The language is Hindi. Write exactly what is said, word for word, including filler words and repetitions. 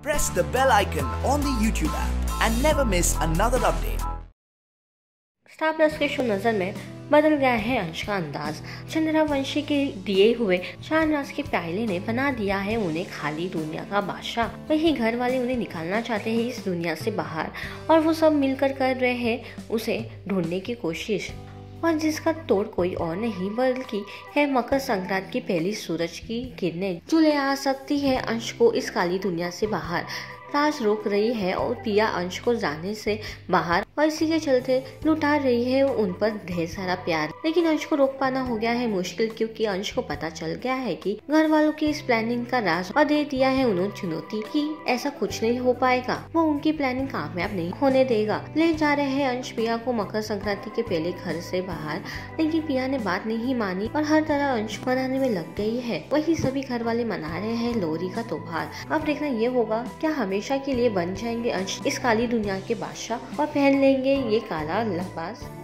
Press the bell icon on the YouTube app and never miss another update. Star Plus के शो नजर में बदल गया है अंश का अंदाज। चंद्रवंशी के दिए हुए शाहनवाज के प्याले ने बना दिया है उन्हें खाली दुनिया का बादशाह। वही घर वाले उन्हें निकालना चाहते हैं इस दुनिया से बाहर, और वो सब मिलकर कर रहे हैं उसे ढूंढने की कोशिश, और जिसका तोड़ कोई और नहीं बल्कि है मकर संक्रांति की पहली सूरज की किरणें, जो ले आ सकती है अंश को इस काली दुनिया से बाहर। राज रोक रही है और पिया अंश को जाने से बाहर, और इसी के चलते लुटा रही है उन पर ढेर सारा प्यार। लेकिन अंश को रोक पाना हो गया है मुश्किल, क्योंकि अंश को पता चल गया है कि घर वालों की इस प्लानिंग का राज, और दे दिया है उन्होंने चुनौती कि ऐसा कुछ नहीं हो पाएगा, वो उनकी प्लानिंग कामयाब नहीं होने देगा। ले जा रहे हैं अंश पिया को मकर संक्रांति के पहले घर से बाहर, लेकिन पिया ने बात नहीं मानी और हर तरह अंश मनाने में लग गई है। वही सभी घर वाले मना रहे हैं लोहरी का त्योहार। अब देखना ये होगा क्या हमेशा के लिए बन जाएंगे अंश इस काली दुनिया के बादशाह और पहन लेंगे ये काला लिबास।